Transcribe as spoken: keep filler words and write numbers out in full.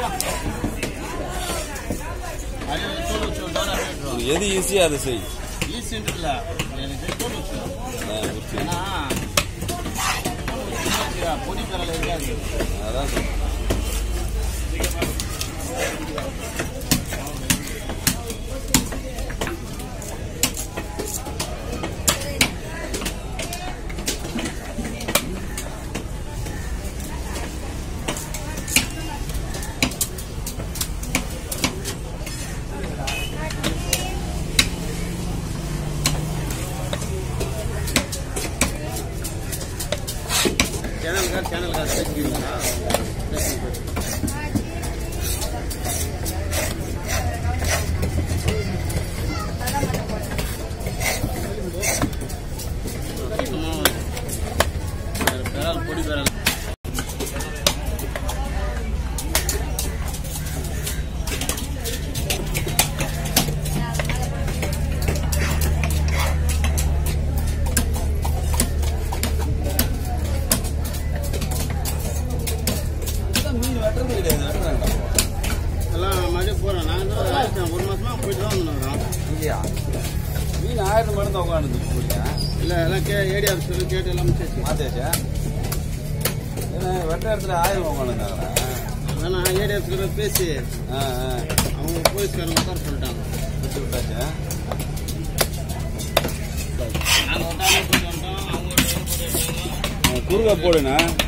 எது ஈஸியா அதை செய். ஈஸின்றதுல எனக்கு தோல் வச்சு பொடி கரல இருக்காது. அதான் चैनल का चैनल का பெரால் பொடி பெரால் ஒரு மாசமா போயிட்டு தான் வந்துடுறோம். இல்லையா மீன் ஆயிரம் மருந்து உட்காந்து போயிட்டா இல்லை எல்லாம் கே ஏடிஆர் சொல்லி கேட்டு எல்லாம் சேர்த்து மாத்தியாச்சா? ஏன்னா வெட்ட இடத்துல ஆயிரம் உட்காந்துருந்தாங்களா? வேணா ஏடிஆர் சொல்லி பேசி ஆ ஆ அவங்க போலீஸ்காரங்க உட்கார சொல்லிட்டாங்க. வச்சு விட்டாச்சா? நாங்கள் விட்டாலும் போயிட்டு வந்துட்டோம். அவங்க குறுகா போடுண்ணா.